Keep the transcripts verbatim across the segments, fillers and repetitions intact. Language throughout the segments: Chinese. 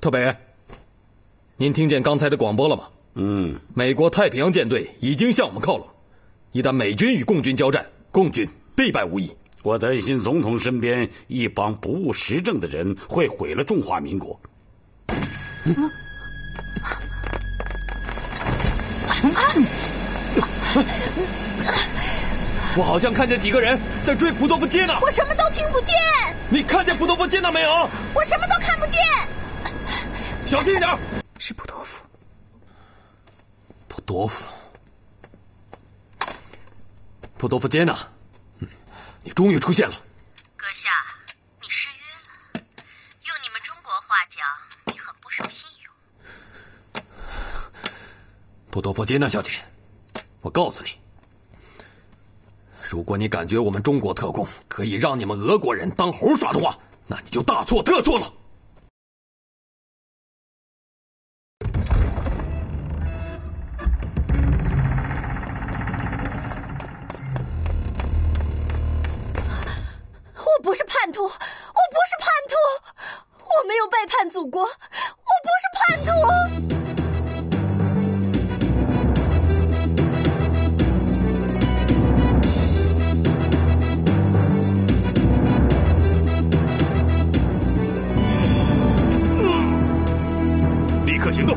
特北，您听见刚才的广播了吗？ 嗯， 美国太平洋舰队已经向我们靠拢，一旦美军与共军交战，共军必败无疑。 我担心总统身边一帮不务实政的人会毁了中华民国。嗯我好像看见几个人在追普多夫街呢。 我什么都听不见。 你看见普多夫街那没有？ 我什么都看不见。 小心一点。 是普多夫。 普多夫，普多夫街呢？嗯，你终于出现了。 阁下，你失约了。用你们中国话讲，你很不守信用。 普多夫街呢，小姐，我告诉你。如果你感觉我们中国特工可以让你们俄国人当猴耍的话，那你就大错特错了。 我不是叛徒，我不是叛徒，我没有背叛祖国，我不是叛徒。 立刻行动！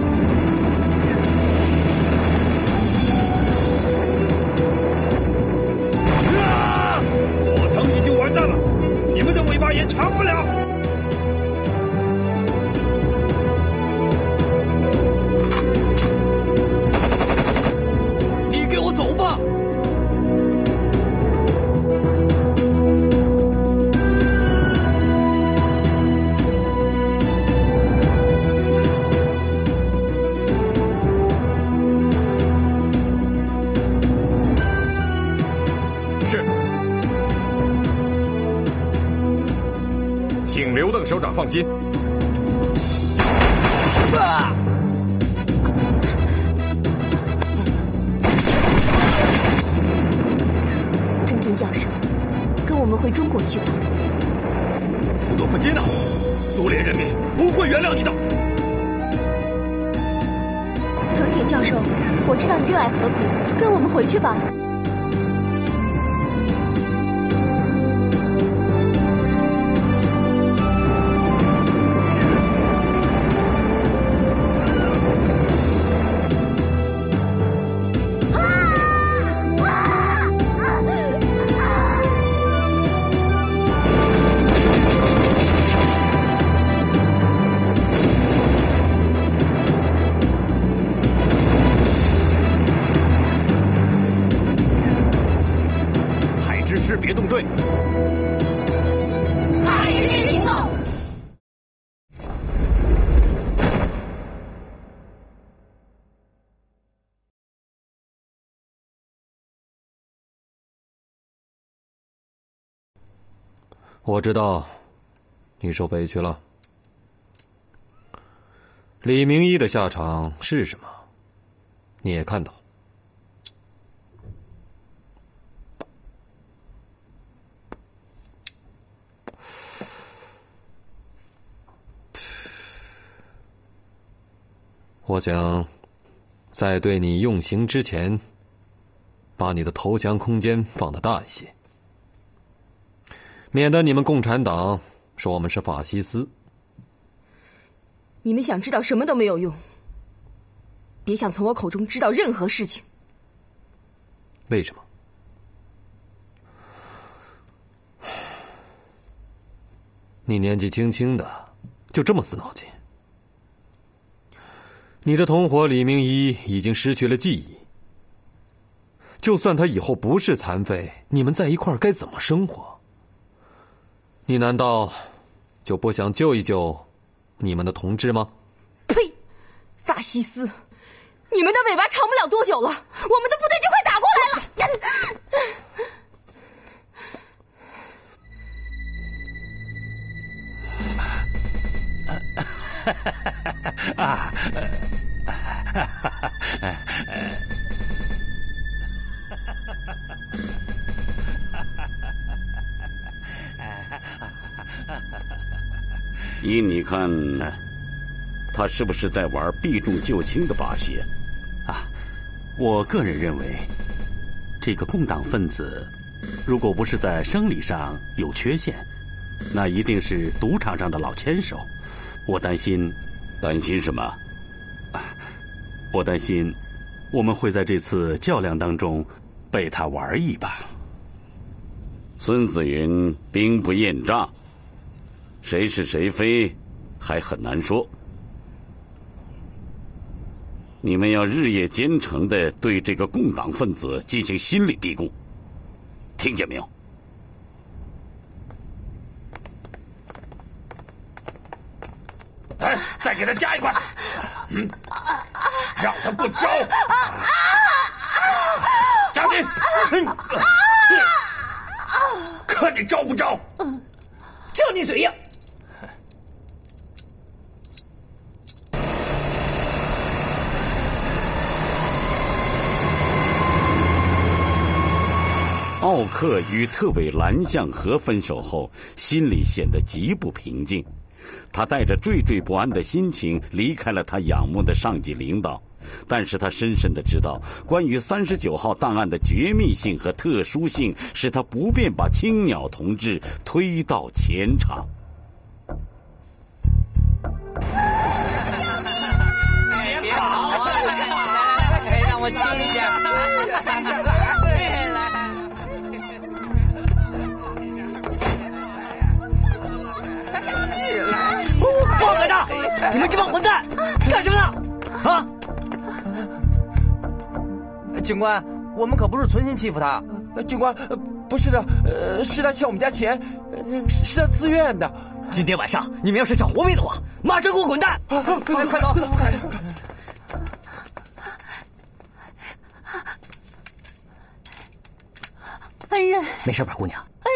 啊！火藤已经完蛋了，你们的尾巴也长不了。 你给我走吧！ 请刘邓首长放心。 啊！ 藤田教授，跟我们回中国去吧。 普多夫街呢？苏联人民不会原谅你的。 藤田教授，我知道你热爱和平，跟我们回去吧。 别动队！ 海军行动！ 我知道，你受委屈了。李明一的下场是什么？你也看到。我想，在对你用刑之前，把你的投降空间放得大一些，免得你们共产党说我们是法西斯。 你们想知道什么都没有用，别想从我口中知道任何事情。 为什么？你年纪轻轻的，就这么死脑筋？你的同伙李明一已经失去了记忆，就算他以后不是残废，你们在一块儿该怎么生活？你难道就不想救一救你们的同志吗？ 呸！法西斯！你们的尾巴长不了多久了，我们的部队就快打过来了。啊！依你看， 他是不是在玩避重就轻的把戏？ 啊，我个人认为，这个共党分子，如果不是在生理上有缺陷，那一定是赌场上的老千手。我担心， 担心什么？ 啊，我担心，我们会在这次较量当中被他玩一把。 孙子云：“兵不厌诈，谁是谁非，还很难说。你们要日夜兼程地对这个共党分子进行心理逼供，听见没有？” 哎，再给他加一块，嗯，让他不招。加紧，嗯，看你招不招？ 就你嘴硬。 奥克与特委蓝向和分手后，心里显得极不平静。他带着惴惴不安的心情离开了他仰慕的上级领导，但是他深深的知道，关于三十九号档案的绝密性和特殊性，使他不便把青鸟同志推到前场。 别跑啊！让我亲一下。放开他！你们这帮混蛋，干什么呢？啊！ 警官，我们可不是存心欺负他。警官，不是的，呃，是他欠我们家钱，是他自愿的。 今天晚上你们要是想活命的话，马上给我滚蛋！ 快快走！ 恩人， 没事吧，姑娘？ 恩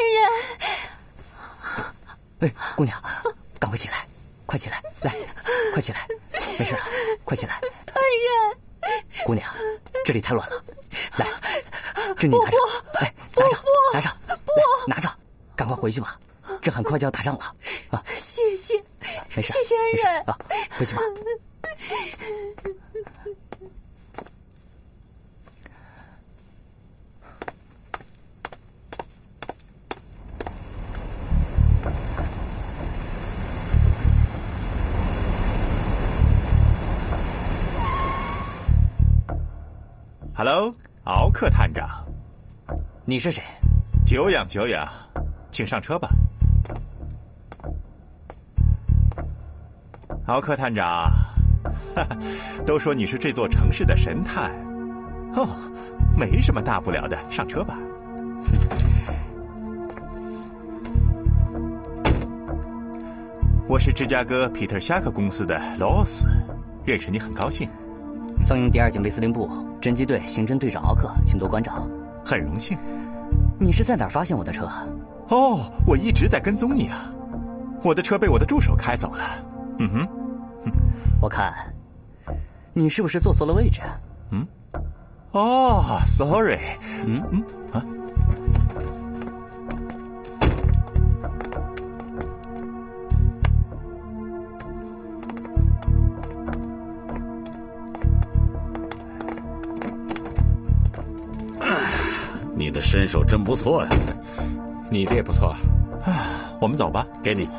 人，哎，姑娘，赶快起来，快起来，来，快起来，没事，快起来。 恩人， 姑娘，这里太乱了，来，这你拿着，来，拿着，拿着，来，拿着，赶快回去吧，这很快就要打仗了啊！ 谢谢， 没事， 谢谢恩人啊，回去吧。 Hello， 敖克探长， 你是谁？ 久仰久仰，请上车吧。敖克探长，哈哈，都说你是这座城市的神探，哦，没什么大不了的，上车吧。我是芝加哥皮特夏克公司的罗斯，认识你很高兴。 放映第二警卫司令部侦缉队刑侦队长敖克，请多关照。 很荣幸。 你是在哪儿发现我的车？ 哦，我一直在跟踪你啊！我的车被我的助手开走了。嗯哼， 我看你是不是坐错了位置？ 嗯，哦 ，sorry。 嗯嗯啊。 你的身手真不错呀， 你的也不错。 啊，我们走吧， 给你。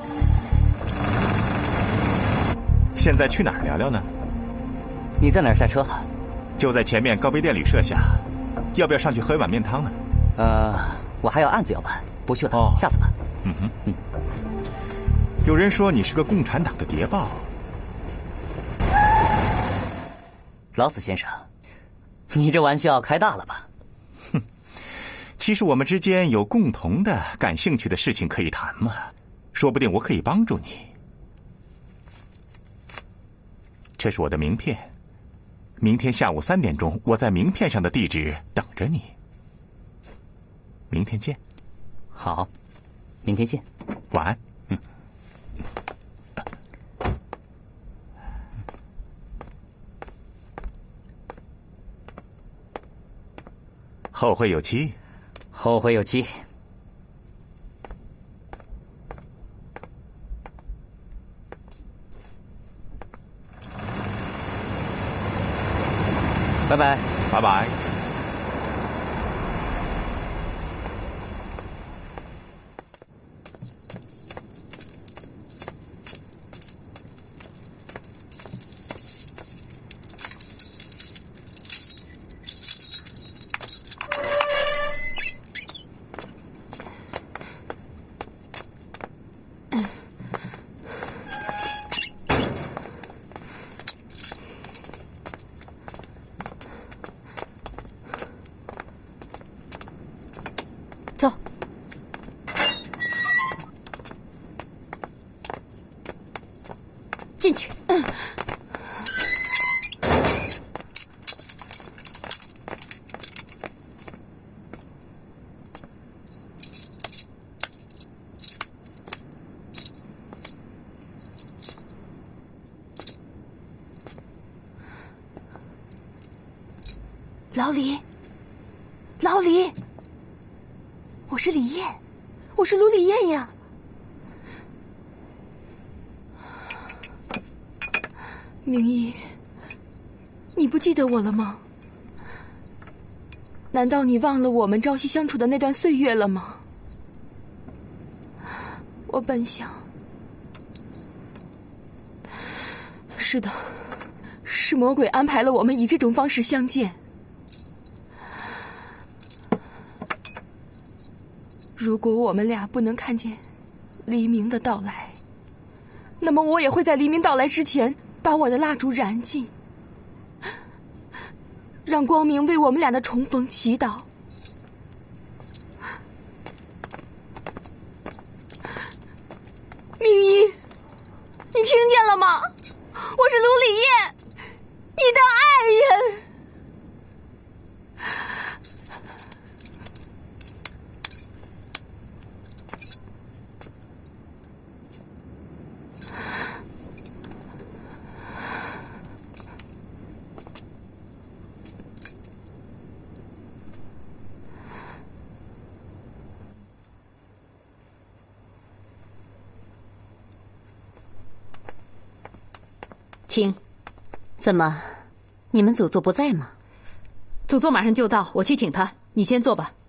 现在去哪儿聊聊呢？ 你在哪儿下车？ 就在前面高碑店旅社下，要不要上去喝一碗面汤呢？ 呃，我还有案子要办，不去了， 哦、 下次吧。 嗯哼，嗯。有人说你是个共产党的谍报。 劳斯先生，你这玩笑开大了吧？ 其实我们之间有共同的感兴趣的事情可以谈嘛，说不定我可以帮助你。这是我的名片，明天下午三点钟，我在名片上的地址等着你。明天见。 好，明天见。 晚安。嗯。后会有期。 后会有期。 拜拜， 拜拜。 走。进去。嗯。老李，老李，我是李艳，我是卢李艳呀。明一，你不记得我了吗？难道你忘了我们朝夕相处的那段岁月了吗？我本想，是的，是魔鬼安排了我们以这种方式相见。如果我们俩不能看见黎明的到来，那么我也会在黎明到来之前把我的蜡烛燃尽，让光明为我们俩的重逢祈祷。明一，你听见了吗？我是卢李艳，你的爱人。 请，怎么，你们祖座不在吗？ 祖座马上就到，我去请他。你先坐吧。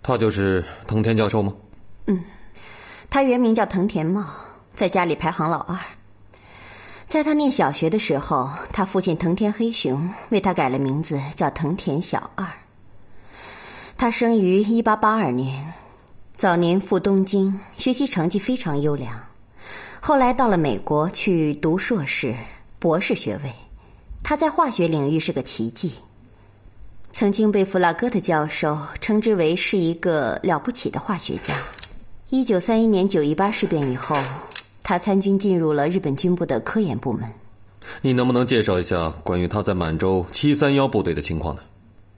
他就是藤田教授吗？ 嗯，他原名叫藤田茂，在家里排行老二。在他念小学的时候，他父亲藤田黑雄为他改了名字，叫藤田小二。他生于一八八二年，早年赴东京，学习成绩非常优良，后来到了美国去读硕士、博士学位。他在化学领域是个奇迹，曾经被弗拉戈特教授称之为是一个了不起的化学家。一九三一年九一八事变以后，他参军进入了日本军部的科研部门。 你能不能介绍一下关于他在满洲七三一部队的情况呢？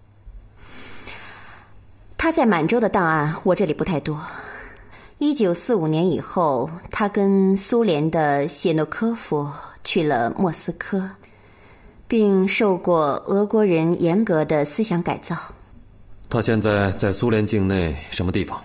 他在满洲的档案我这里不太多。一九四五年以后，他跟苏联的谢诺科夫去了莫斯科，并受过俄国人严格的思想改造。 他现在在苏联境内什么地方？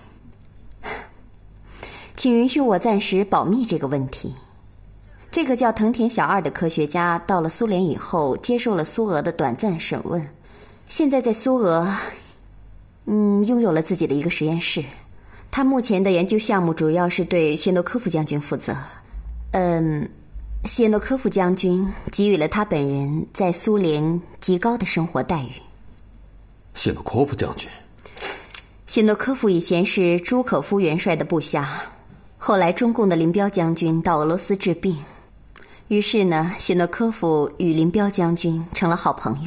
请允许我暂时保密这个问题。这个叫藤田小二的科学家到了苏联以后，接受了苏俄的短暂审问，现在在苏俄嗯，拥有了自己的一个实验室。他目前的研究项目主要是对谢诺科夫将军负责。嗯，谢诺科夫将军给予了他本人在苏联极高的生活待遇。 谢诺科夫将军， 谢诺科夫以前是朱可夫元帅的部下，后来中共的林彪将军到俄罗斯治病，于是呢，谢诺科夫与林彪将军成了好朋友。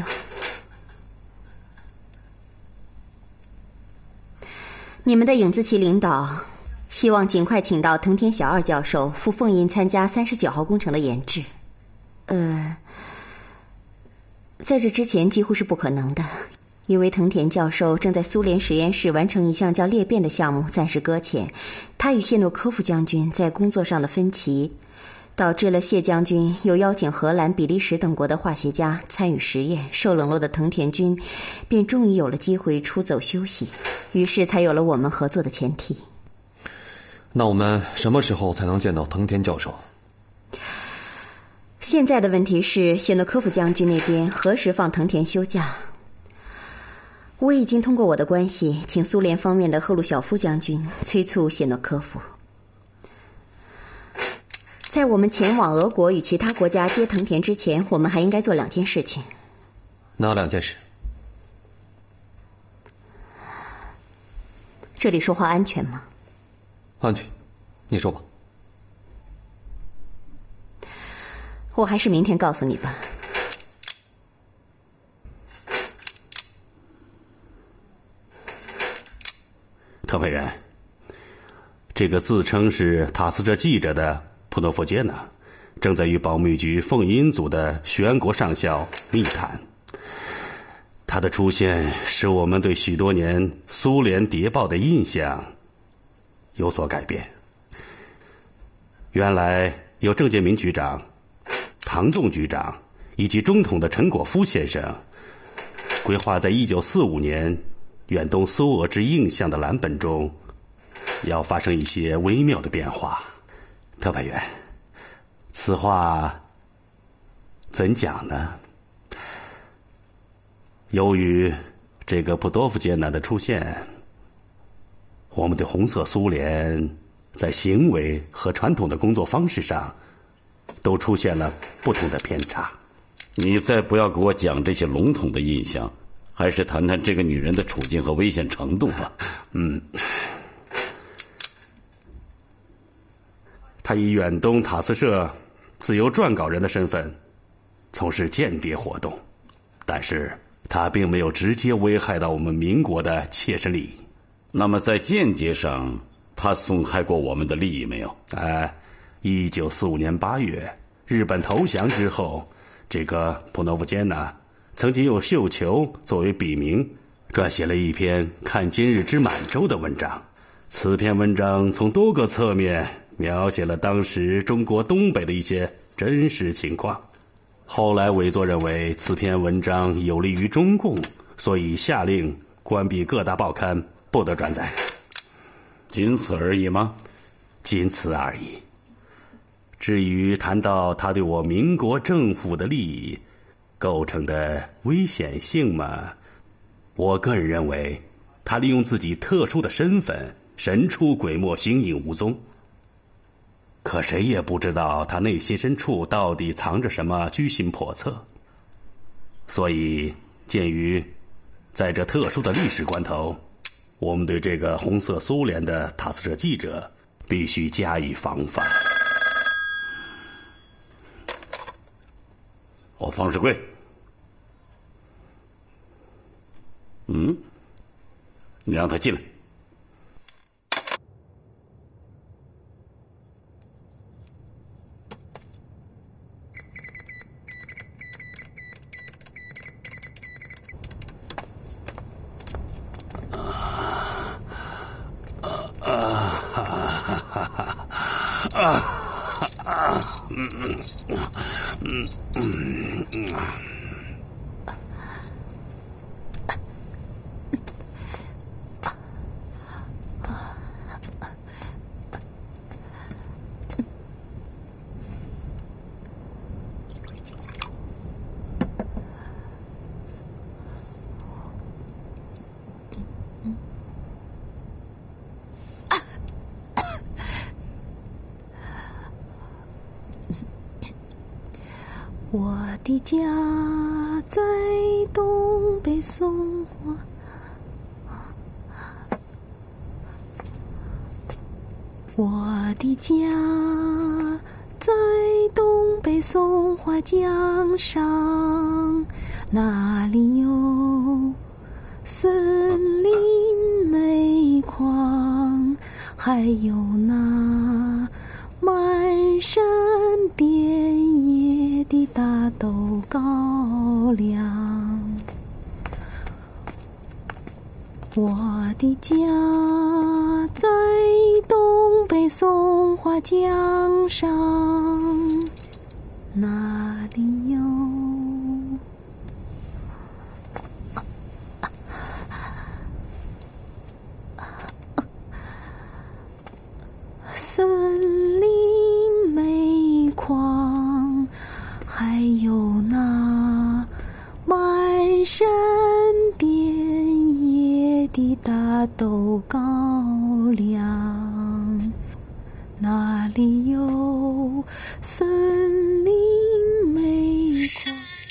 你们的影子旗领导希望尽快请到藤田小二教授赴凤印参加三十九号工程的研制。呃，在这之前几乎是不可能的，因为藤田教授正在苏联实验室完成一项叫裂变的项目，暂时搁浅。他与谢诺科夫将军在工作上的分歧，导致了谢将军又邀请荷兰、比利时等国的化学家参与实验，受冷落的藤田君便终于有了机会出走休息，于是才有了我们合作的前提。 那我们什么时候才能见到藤田教授？ 现在的问题是谢诺科夫将军那边何时放藤田休假。我已经通过我的关系请苏联方面的赫鲁晓夫将军催促谢诺科夫。在我们前往俄国与其他国家接藤田之前，我们还应该做两件事情。 哪两件事？ 这里说话安全吗？ 安全，你说吧。 我还是明天告诉你吧。 特派员，这个自称是塔斯社记者的普诺夫杰娜正在与保密局凤音组的全国上校密谈。他的出现使我们对许多年苏联谍报的印象有所改变。原来有郑介民局长、唐纵局长以及中统的陈果夫先生规划在一九四五年远东苏俄之印象的蓝本中要发生一些微妙的变化。特派员，此话怎讲呢？由于这个普多夫艰难的出现，我们对红色苏联在行为和传统的工作方式上都出现了不同的偏差。 你再不要给我讲这些笼统的印象，还是谈谈这个女人的处境和危险程度吧。 嗯，她以远东塔斯社自由撰稿人的身份从事间谍活动，但是她并没有直接危害到我们民国的切身利益。 那么在间接上，她损害过我们的利益没有？ 哎，一九四五年八月，日本投降之后，这个普诺夫坚娜曾经用绣球作为笔名，撰写了一篇《看今日之满洲》的文章。此篇文章从多个侧面描写了当时中国东北的一些真实情况。后来委座认为此篇文章有利于中共，所以下令关闭各大报刊，不得转载。 仅此而已吗？ 仅此而已。至于谈到他对我民国政府的利益构成的危险性嘛，我个人认为他利用自己特殊的身份，神出鬼没，形影无踪。可谁也不知道他内心深处到底藏着什么居心叵测。所以，鉴于在这特殊的历史关头，我们对这个红色苏联的塔斯社记者必须加以防范。 哦，方世贵，嗯，你让他进来。 我的家在东北松花，我的家在东北松花江上，那里有森林煤矿，还有那满山遍野的大豆高粱。我的家在东北松花江上，那里有森林煤矿，还有那满山遍野的大豆高粱，那里有森林煤矿。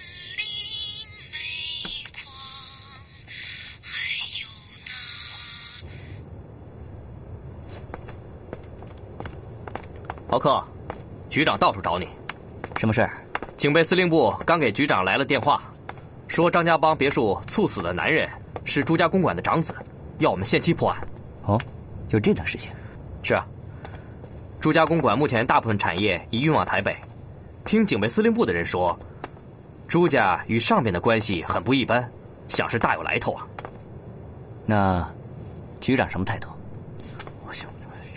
豪克，局长到处找你， 什么事？ 警备司令部刚给局长来了电话，说张家浜别墅猝死的男人是朱家公馆的长子，要我们限期破案。 哦，有这档事情？ 是啊，朱家公馆目前大部分产业已运往台北，听警备司令部的人说，朱家与上边的关系很不一般，想是大有来头啊。 那局长什么态度？ 我想。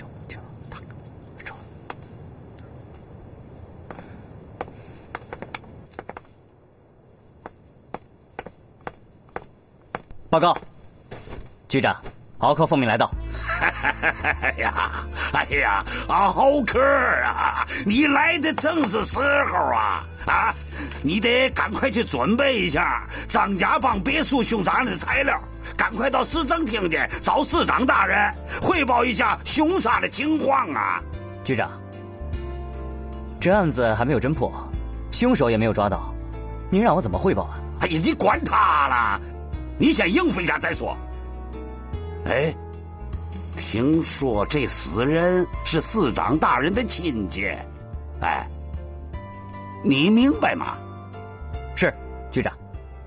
报告，局长，豪克奉命来到。 哎呀，哎呀，豪克啊，你来的正是时候啊！啊，你得赶快去准备一下张家浜别墅凶杀案的材料，赶快到市政厅去找市长大人汇报一下凶杀的情况啊！ 局长，这案子还没有侦破，凶手也没有抓到，您让我怎么汇报啊？ 哎呀，你管他了！你先应付一下再说。哎，听说这死人是市长大人的亲戚，哎，你明白吗？ 是，局长。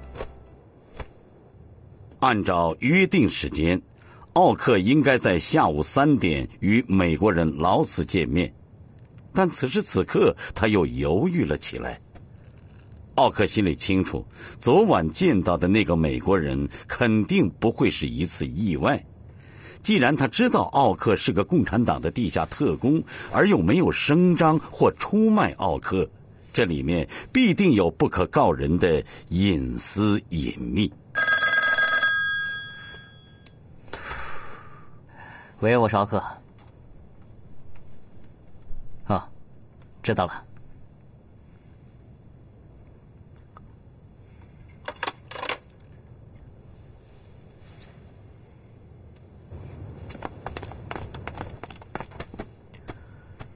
按照约定时间，奥克应该在下午三点与美国人劳斯见面，但此时此刻他又犹豫了起来。奥克心里清楚，昨晚见到的那个美国人肯定不会是一次意外。既然他知道奥克是个共产党的地下特工，而又没有声张或出卖奥克，这里面必定有不可告人的隐私隐秘。 喂，我是奥克。啊，知道了。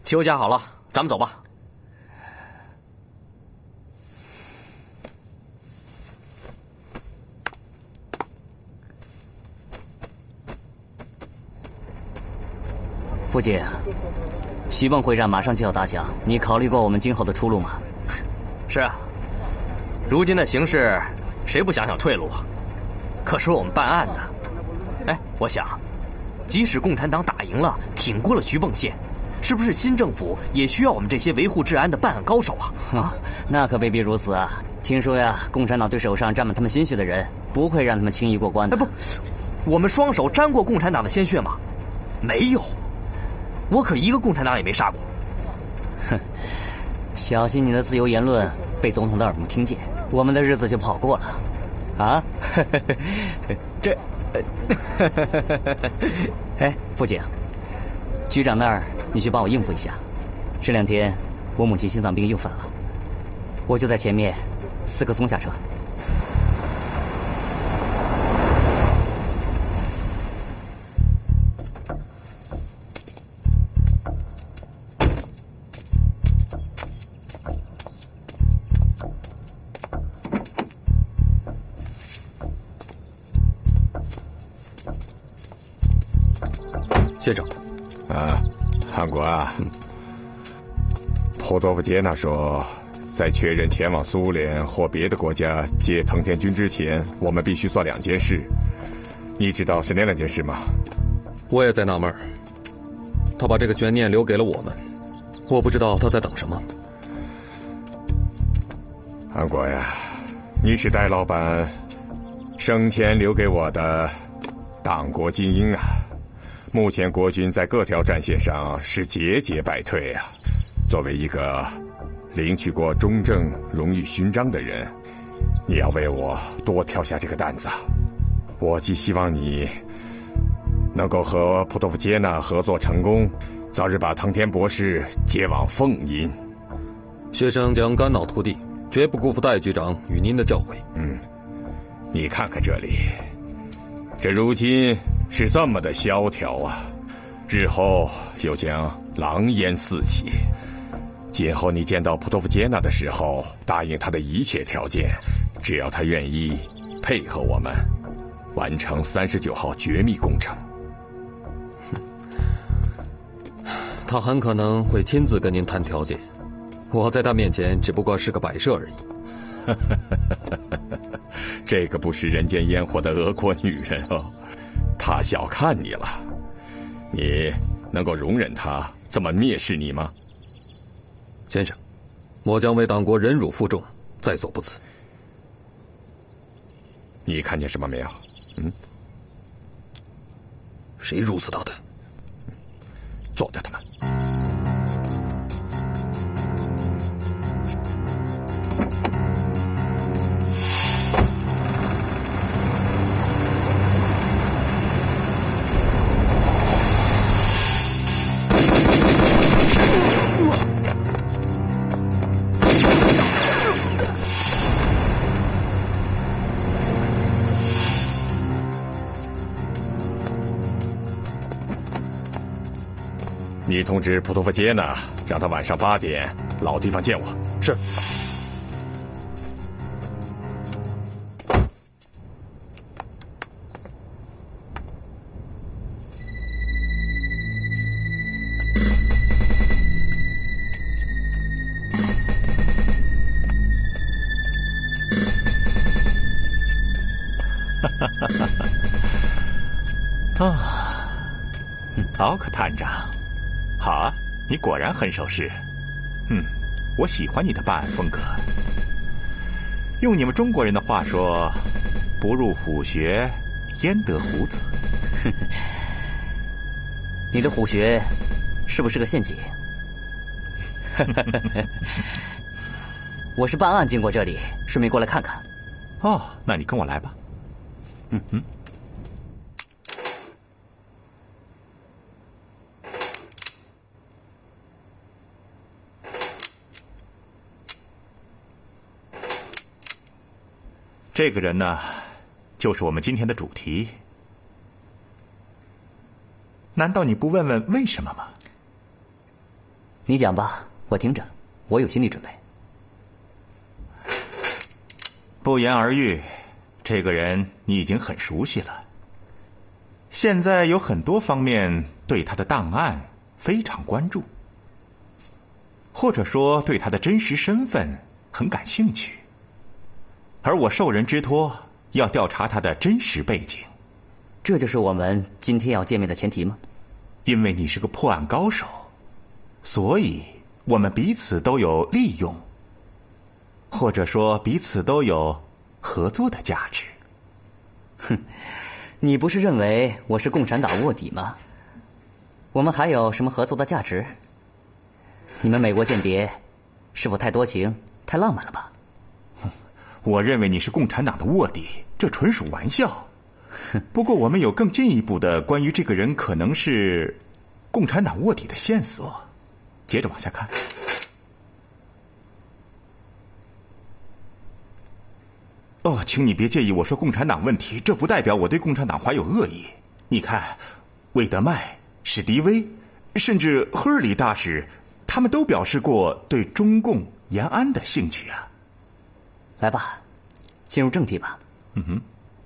邱家好了，咱们走吧。 父亲，徐蚌会战马上就要打响，你考虑过我们今后的出路吗？ 是啊，如今的形势，谁不想想退路啊？可是我们办案的，哎，我想，即使共产党打赢了，挺过了徐蚌县，是不是新政府也需要我们这些维护治安的办案高手啊？ 啊，那可未必如此啊！听说呀，共产党对手上沾满他们鲜血的人，不会让他们轻易过关的。 哎，不，我们双手沾过共产党的鲜血吗？没有。我可一个共产党也没杀过。 哼，小心你的自由言论被总统的耳目听见，我们的日子就不好过了。啊？ 这…… 哎，父亲，局长那儿你去帮我应付一下。这两天我母亲心脏病又犯了，我就在前面，四棵松下车。 县长， 啊，汉国啊，嗯、普多夫杰娜说，在确认前往苏联或别的国家接藤田君之前，我们必须做两件事。你知道是哪两件事吗？ 我也在纳闷儿，他把这个悬念留给了我们，我不知道他在等什么。 汉国呀，你是戴老板生前留给我的党国精英啊。目前国军在各条战线上是节节败退啊！作为一个领取过中正荣誉勋章的人，你要为我多挑下这个担子。我既希望你能够和普多夫杰娜合作成功，早日把藤田博士接往凤阴。 学生将肝脑涂地，绝不辜负戴局长与您的教诲。 嗯，你看看这里，这如今是这么的萧条啊，日后又将狼烟四起。今后你见到普多夫杰娜的时候，答应他的一切条件，只要他愿意配合我们，完成三十九号绝密工程。 他很可能会亲自跟您谈条件，我在他面前只不过是个摆设而已。 这个不食人间烟火的俄国女人哦，她小看你了。你能够容忍她这么蔑视你吗？ 先生，我将为党国忍辱负重，在所不辞。 你看见什么没有？嗯？ 谁如此大胆？ 做掉他们！你通知普托夫杰娜，让他晚上八点老地方见我。 是。 啊，奥克探长，好啊，你果然很守时。嗯，我喜欢你的办案风格。用你们中国人的话说，不入虎穴，焉得虎子？ 你的虎穴是不是个陷阱？我是办案经过这里，顺便过来看看。 哦，那你跟我来吧。嗯嗯。这个人呢，就是我们今天的主题。难道你不问问为什么吗？ 你讲吧，我听着，我有心理准备。 不言而喻，这个人你已经很熟悉了。现在有很多方面对他的档案非常关注，或者说对他的真实身份很感兴趣。而我受人之托，要调查他的真实背景。 这就是我们今天要见面的前提吗？ 因为你是个破案高手，所以我们彼此都有利用，或者说彼此都有合作的价值。 哼，你不是认为我是共产党卧底吗？我们还有什么合作的价值？你们美国间谍是否太多情、太浪漫了吧？ 我认为你是共产党的卧底，这纯属玩笑。不过我们有更进一步的关于这个人可能是共产党卧底的线索。接着往下看。哦，请你别介意我说共产党问题，这不代表我对共产党怀有恶意。你看，魏德迈、史迪威，甚至赫尔里大使，他们都表示过对中共延安的兴趣啊。 来吧，进入正题吧。 嗯哼。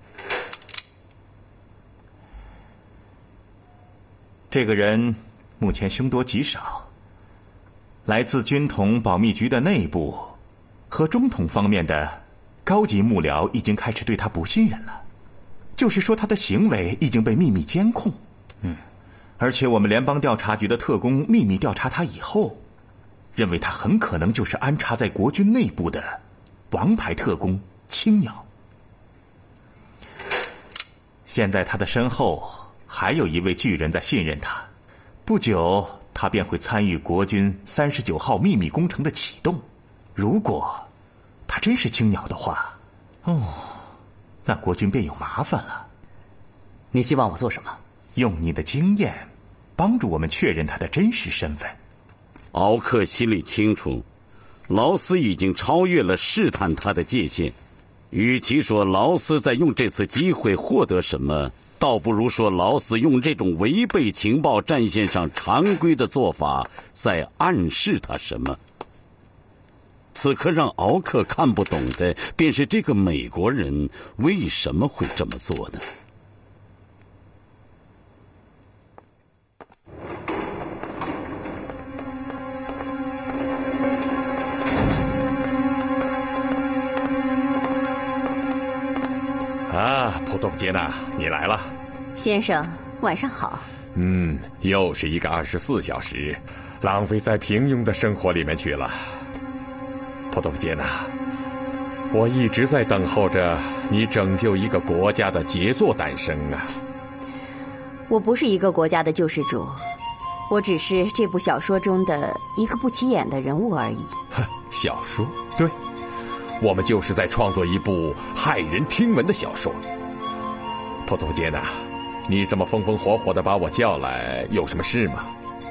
这个人目前凶多吉少，来自军统保密局的内部和中统方面的高级幕僚已经开始对他不信任了，就是说他的行为已经被秘密监控。 嗯， 而且我们联邦调查局的特工秘密调查他以后，认为他很可能就是安插在国军内部的王牌特工青鸟。现在他的身后还有一位巨人在信任他，不久他便会参与国军三十九号秘密工程的启动。如果他真是青鸟的话，哦，那国军便有麻烦了。 你希望我做什么？ 用你的经验帮助我们确认他的真实身份。 敖克心里清楚，劳斯已经超越了试探他的界限。与其说劳斯在用这次机会获得什么，倒不如说劳斯用这种违背情报战线上常规的做法在暗示他什么。此刻让敖克看不懂的，便是这个美国人为什么会这么做呢？ 啊，普多夫杰娜，你来了。 先生，晚上好。 嗯，又是一个二十四小时，浪费在平庸的生活里面去了。普多夫杰娜，我一直在等候着你拯救一个国家的杰作诞生啊。 我不是一个国家的救世主，我只是这部小说中的一个不起眼的人物而已。 小说？对，我们就是在创作一部骇人听闻的小说。普多夫杰娜，你这么风风火火的把我叫来，有什么事吗？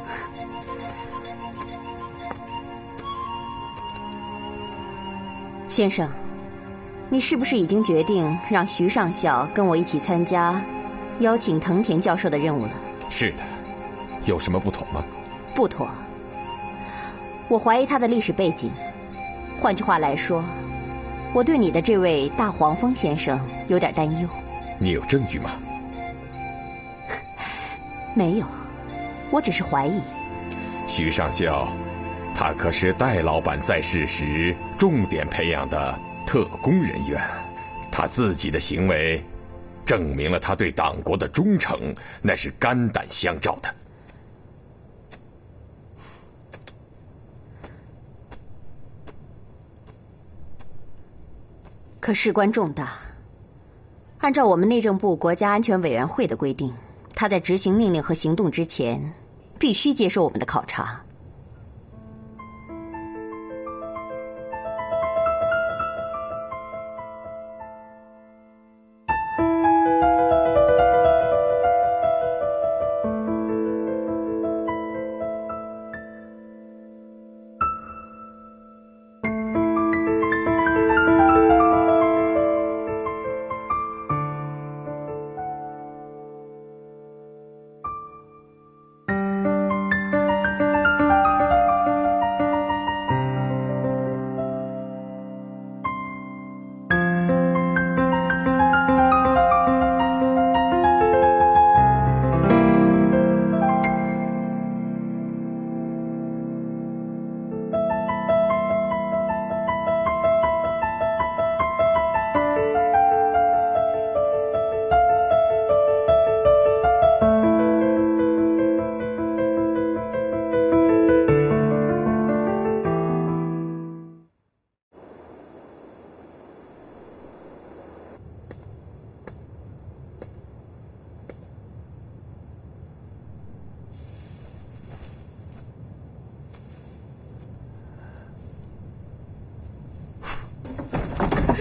先生，你是不是已经决定让徐上校跟我一起参加邀请藤田教授的任务了？ 是的，有什么不同吗？ 不妥。我怀疑他的历史背景，换句话来说，我对你的这位大黄蜂先生有点担忧。 你有证据吗？ 没有，我只是怀疑。 徐上校，他可是戴老板在世时重点培养的特工人员，他自己的行为证明了他对党国的忠诚，那是肝胆相照的。 可事关重大，按照我们内政部国家安全委员会的规定，他在执行命令和行动之前，必须接受我们的考察。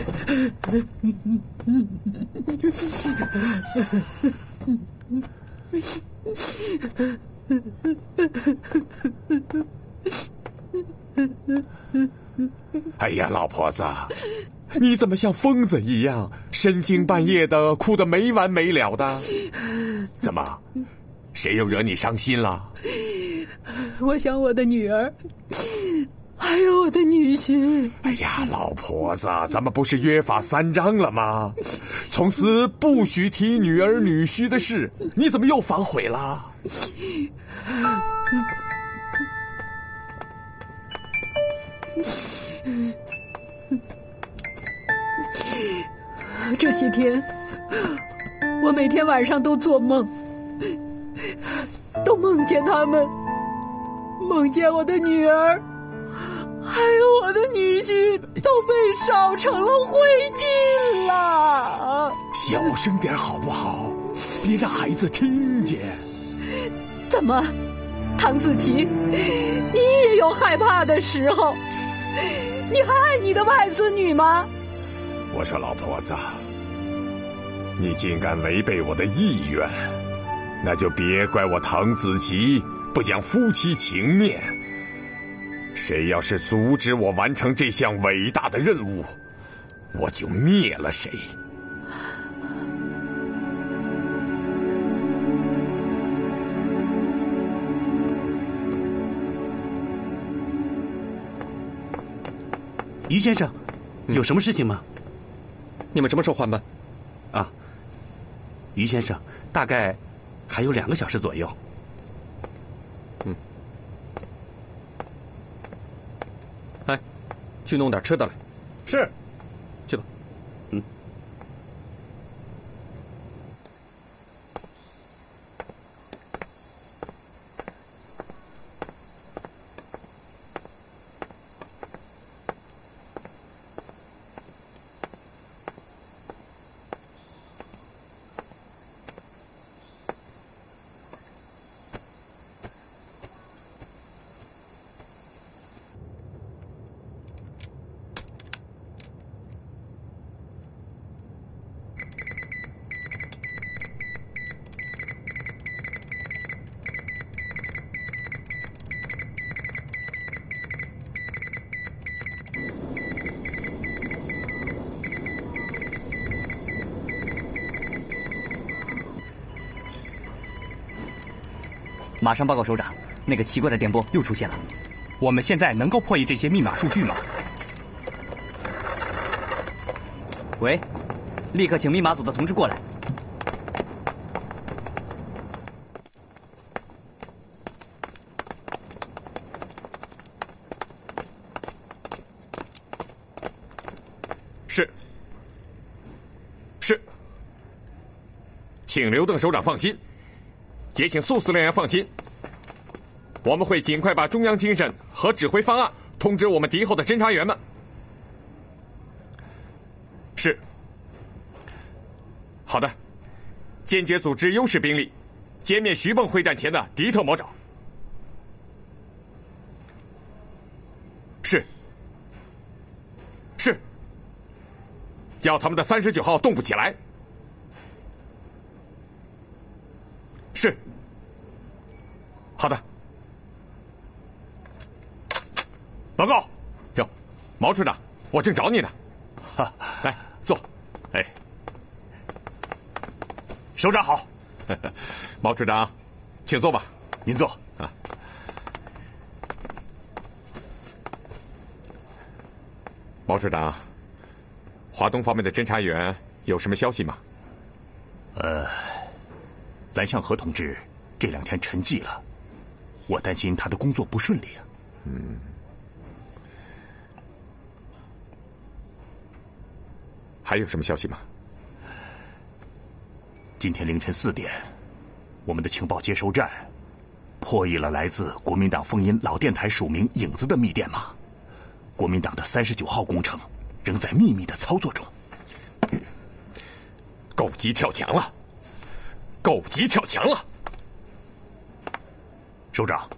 哎呀，老婆子，你怎么像疯子一样，深更半夜的哭得没完没了的？怎么，谁又惹你伤心了？ 我想我的女儿，还有我的女婿。 哎呀，老婆子，咱们不是约法三章了吗？从此不许提女儿女婿的事，你怎么又反悔了？ 这些天，我每天晚上都做梦，都梦见他们，梦见我的女儿，还有我的女婿都被烧成了灰烬了。 小声点好不好？别让孩子听见。 怎么，唐子琪，你也有害怕的时候？你还爱你的外孙女吗？ 我说老婆子，你竟敢违背我的意愿，那就别怪我唐子琪不讲夫妻情面。谁要是阻止我完成这项伟大的任务，我就灭了谁。 于先生，有什么事情吗？ 你们什么时候换班？ 啊，于先生，大概还有两个小时左右。 嗯。哎，去弄点吃的来。 是。 去吧。 嗯。 马上报告首长，那个奇怪的电波又出现了。 我们现在能够破译这些密码数据吗？ 喂，立刻请密码组的同志过来。 是。是。请刘邓首长放心。也请苏司令员放心，我们会尽快把中央精神和指挥方案通知我们敌后的侦察员们。是。好的，坚决组织优势兵力，歼灭徐蚌会战前的敌特魔爪。是。是。要他们的三十九号动不起来。是。好的。报告。哟，毛处长，我正找你呢。哈，来坐。哎，首长好。毛处长，请坐吧。您坐啊。毛处长，华东方面的侦察员有什么消息吗？ 呃。蓝向和同志这两天沉寂了，我担心他的工作不顺利啊。 嗯。还有什么消息吗？ 今天凌晨四点，我们的情报接收站破译了来自国民党凤音老电台署名影子的密电码。国民党的三十九号工程仍在秘密的操作中。 够级跳墙了。够级跳墙了， 首长，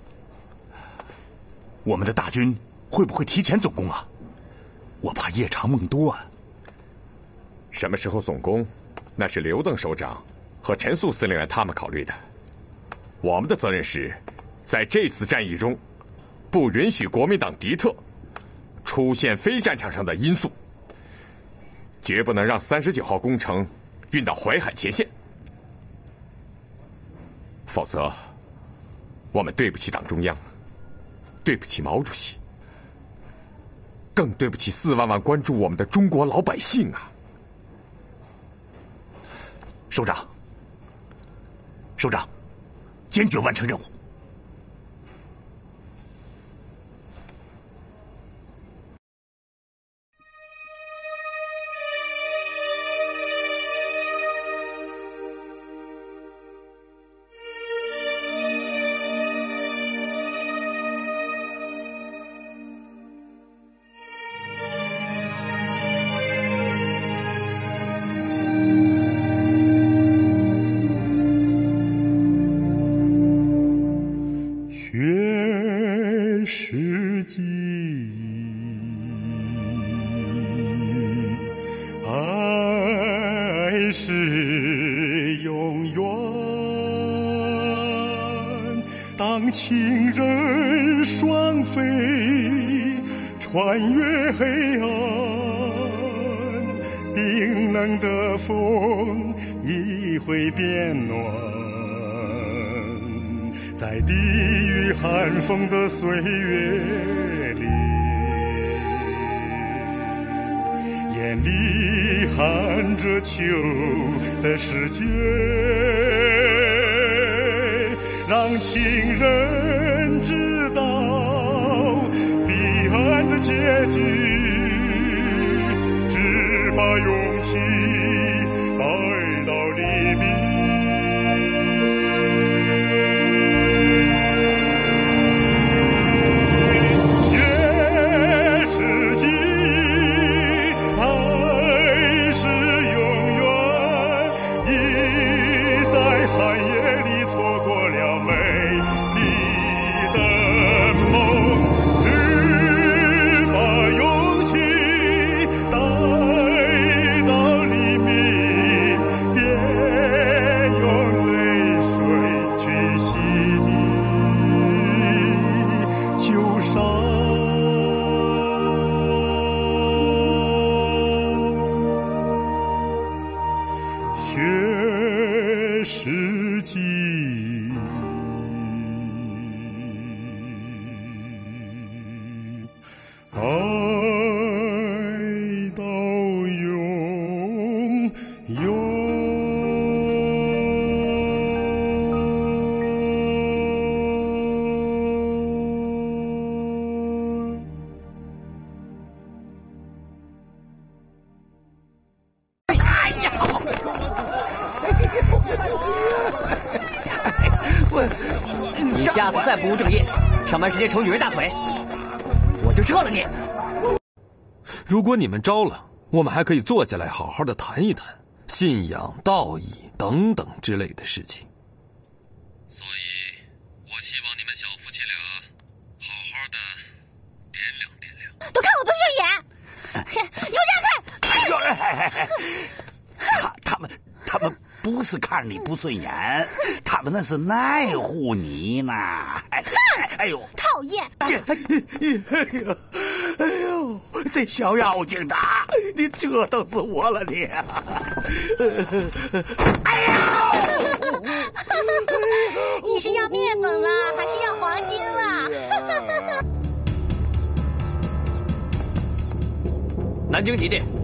我们的大军会不会提前总攻啊？我怕夜长梦多啊。 什么时候总攻，那是刘邓首长和陈粟司令员他们考虑的。我们的责任是，在这次战役中，不允许国民党敌特出现非战场上的因素，绝不能让三十九号工程运到淮海前线，否则，我们对不起党中央，对不起毛主席，更对不起四万万关注我们的中国老百姓啊！ 首长，首长，坚决完成任务。 情人双飞，穿越黑暗，冰冷的风一会变暖，在地狱寒风的岁月里，眼里含着秋的世界，让情人知道彼岸的结局，只把勇气带到黎明。血是记忆，爱是永远，你在寒夜里错过了美丽的梦，只把勇气带到黎明，别用泪水去洗涤旧伤。血是记忆，爱到永远。 哎呀！ 你下次再不务正业，上班时间瞅女人大腿，我就撤了你。 如果你们招了，我们还可以坐下来好好的谈一谈信仰、道义等等之类的事情。 所以，我希望你们小夫妻俩好好的掂量掂量。 都看我不顺眼，你给我让开！ 哎呦，他他们他们不是看你不顺眼，他们那是爱护你呢。哎哎呦， 讨厌！ 哎呦哎呦，这小妖精的，你折腾死我了你！哎呦！ 你是要面粉了，还是要黄金了？ 南京几点？